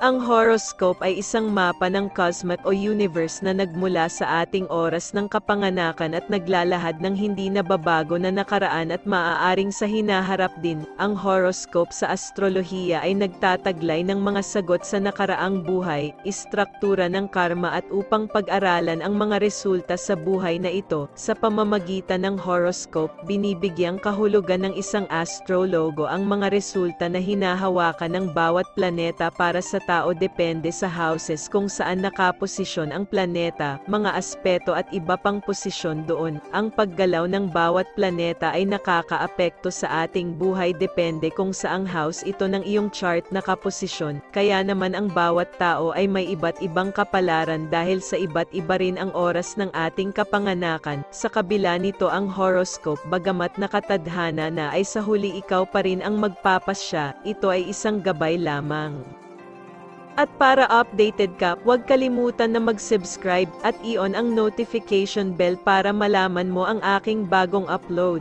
Ang horoscope ay isang mapa ng cosmos o universe na nagmula sa ating oras ng kapanganakan at naglalahad ng hindi nababago na nakaraan at maaaring sa hinaharap din. Ang horoscope sa astrolohiya ay nagtataglay ng mga sagot sa nakaraang buhay, istruktura ng karma at upang pag-aralan ang mga resulta sa buhay na ito. Sa pamamagitan ng horoscope, binibigyang kahulugan ng isang astrologo ang mga resulta na hinahawakan ng bawat planeta para sa tao depende sa houses kung saan nakaposisyon ang planeta, mga aspeto at iba pang posisyon doon. Ang paggalaw ng bawat planeta ay nakakaapekto sa ating buhay depende kung saang house ito ng iyong chart nakaposisyon. Kaya naman ang bawat tao ay may iba't ibang kapalaran dahil sa iba't iba rin ang oras ng ating kapanganakan. Sa kabila nito ang horoscope bagamat nakatadhana na ay sa huli ikaw pa rin ang magpapasya, ito ay isang gabay lamang. At para updated ka, huwag kalimutan na mag-subscribe at i-on ang notification bell para malaman mo ang aking bagong upload.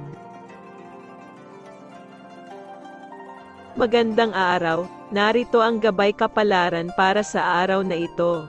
Magandang araw, narito ang gabay kapalaran para sa araw na ito.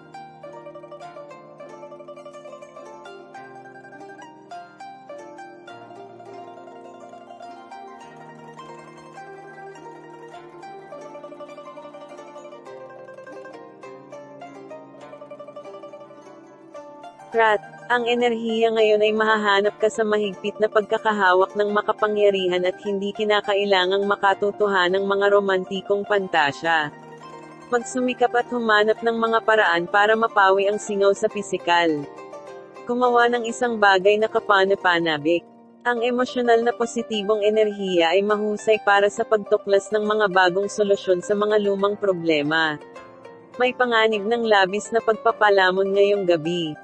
Rat, ang enerhiya ngayon ay mahahanap ka sa mahigpit na pagkakahawak ng makapangyarihan at hindi kinakailangang makatotohanan ng mga romantikong pantasya. Magsumikap at humanap ng mga paraan para mapawi ang singaw sa pisikal. Gumawa ng isang bagay na kapana-panabik. Ang emosyonal na positibong enerhiya ay mahusay para sa pagtuklas ng mga bagong solusyon sa mga lumang problema. May panganib ng labis na pagpapalamon ngayong gabi.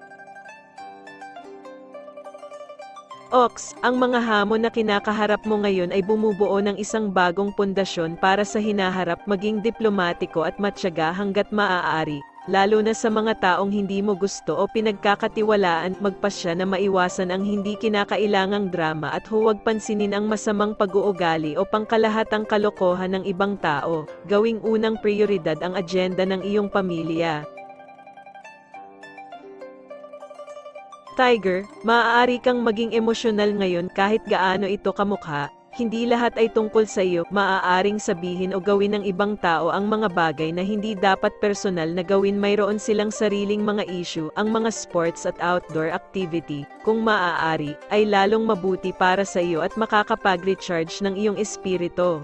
Ox, ang mga hamon na kinakaharap mo ngayon ay bumubuo ng isang bagong pundasyon para sa hinaharap maging diplomatiko at matyaga hanggat maaari, lalo na sa mga taong hindi mo gusto o pinagkakatiwalaan, magpasya na maiwasan ang hindi kinakailangang drama at huwag pansinin ang masamang pag-uugali o pangkalahatang kalokohan ng ibang tao, gawing unang prioridad ang agenda ng iyong pamilya. Tiger, maaari kang maging emosyonal ngayon kahit gaano ito kamukha, hindi lahat ay tungkol sa iyo, maaaring sabihin o gawin ng ibang tao ang mga bagay na hindi dapat personal na gawin, mayroon silang sariling mga issue, ang mga sports at outdoor activity, kung maaari, ay lalong mabuti para sa iyo at makakapag-recharge ng iyong espiritu.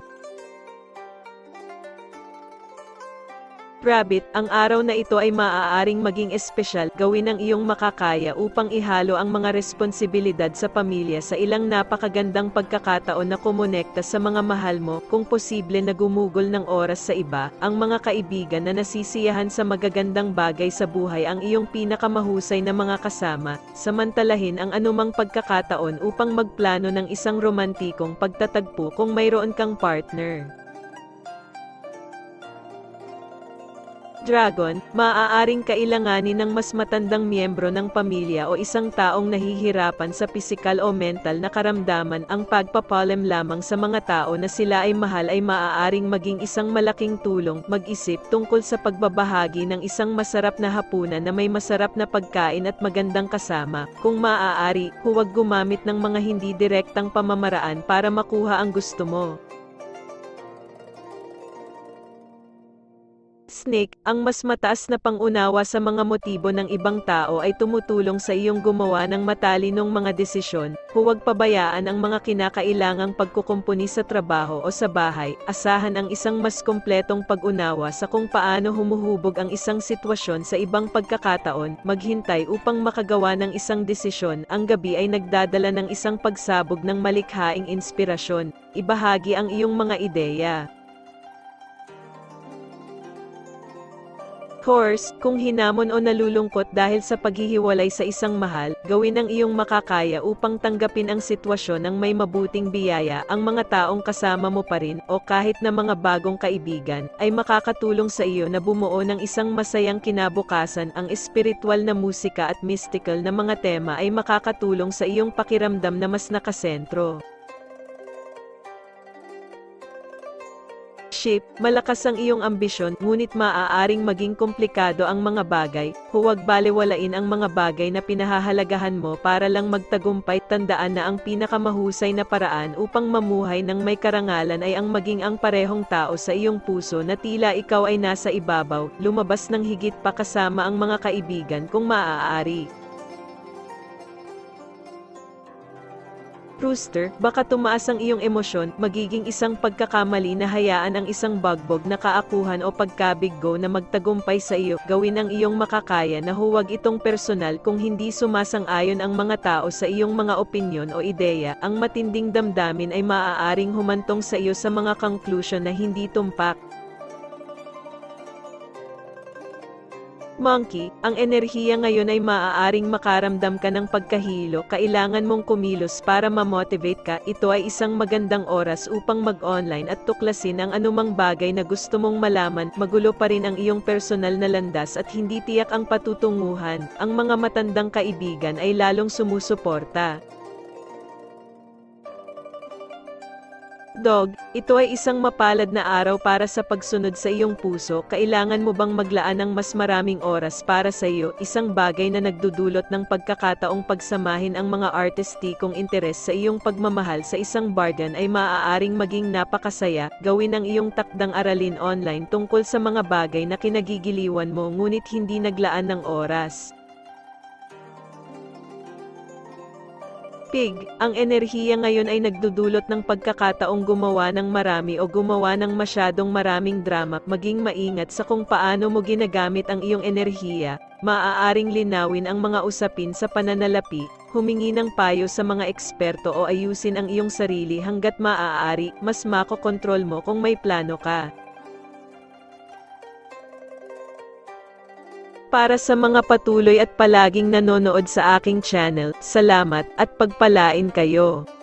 Rabbit, ang araw na ito ay maaaring maging espesyal, gawin ang iyong makakaya upang ihalo ang mga responsibilidad sa pamilya sa ilang napakagandang pagkakataon na kumonekta sa mga mahal mo, kung posible na gumugol ng oras sa iba, ang mga kaibigan na nasisiyahan sa magagandang bagay sa buhay ang iyong pinakamahusay na mga kasama, samantalahin ang anumang pagkakataon upang magplano ng isang romantikong pagtatagpo kung mayroon kang partner. Dragon, maaaring kailanganin ng mas matandang miyembro ng pamilya o isang taong nahihirapan sa pisikal o mental na karamdaman. Ang pagpapalam lamang sa mga tao na sila ay mahal ay maaaring maging isang malaking tulong. Mag-isip tungkol sa pagbabahagi ng isang masarap na hapunan na may masarap na pagkain at magandang kasama. Kung maaari, huwag gumamit ng mga hindi direktang pamamaraan para makuha ang gusto mo. Snake, ang mas mataas na pangunawa sa mga motibo ng ibang tao ay tumutulong sa iyong gumawa ng matalinong mga desisyon. Huwag pabayaan ang mga kinakailangang pagkukumpuni sa trabaho o sa bahay. Asahan ang isang mas kumpletong pag-unawa sa kung paano humuhubog ang isang sitwasyon sa ibang pagkakataon. Maghintay upang makagawa ng isang desisyon. Ang gabi ay nagdadala ng isang pagsabog ng malikhaing inspirasyon. Ibahagi ang iyong mga ideya. Horse, kung hinamon o nalulungkot dahil sa paghihiwalay sa isang mahal, gawin ang iyong makakaya upang tanggapin ang sitwasyon ng may mabuting biyaya. Ang mga taong kasama mo pa rin, o kahit na mga bagong kaibigan, ay makakatulong sa iyo na bumuo ng isang masayang kinabukasan. Ang espiritual na musika at mystical na mga tema ay makakatulong sa iyong pakiramdam na mas nakasentro. Chip, malakas ang iyong ambisyon, ngunit maaaring maging komplikado ang mga bagay. Huwag balewalain ang mga bagay na pinahahalagahan mo para lang magtagumpay. Tandaan na ang pinakamahusay na paraan upang mamuhay ng may karangalan ay ang maging ang parehong tao sa iyong puso na tila ikaw ay nasa ibabaw, lumabas ng higit pa kasama ang mga kaibigan kung maaari. Rooster, baka tumaas ang iyong emosyon, magiging isang pagkakamali na hayaan ang isang bagbog na kaakuhan o pagkabiggo na magtagumpay sa iyo. Gawin ang iyong makakaya na huwag itong personal kung hindi sumasang-ayon ang mga tao sa iyong mga opinyon o ideya. Ang matinding damdamin ay maaaring humantong sa iyo sa mga conclusion na hindi tumpak. Monkey, ang enerhiya ngayon ay maaaring makaramdam ka ng pagkahilo. Kailangan mong kumilos para ma-motivate ka. Ito ay isang magandang oras upang mag-online at tuklasin ang anumang bagay na gusto mong malaman. Magulo pa rin ang iyong personal na landas at hindi tiyak ang patutunguhan. Ang mga matandang kaibigan ay lalong sumusuporta. Dog, ito ay isang mapalad na araw para sa pagsunod sa iyong puso. Kailangan mo bang maglaan ng mas maraming oras para sa iyo? Isang bagay na nagdudulot ng pagkakataong pagsamahin ang mga artistikong interes sa iyong pagmamahal sa isang bargain ay maaaring maging napakasaya. Gawin ang iyong takdang aralin online tungkol sa mga bagay na kinagigiliwan mo ngunit hindi naglaan ng oras. Pig, ang enerhiya ngayon ay nagdudulot ng pagkakataong gumawa ng marami o gumawa ng masyadong maraming drama. Maging maingat sa kung paano mo ginagamit ang iyong enerhiya. Maaaring linawin ang mga usapin sa pananalapi, humingi ng payo sa mga eksperto o ayusin ang iyong sarili hanggat maaari. Mas makokontrol mo kung may plano ka. Para sa mga patuloy at palaging nanonood sa aking channel, salamat at pagpalain kayo.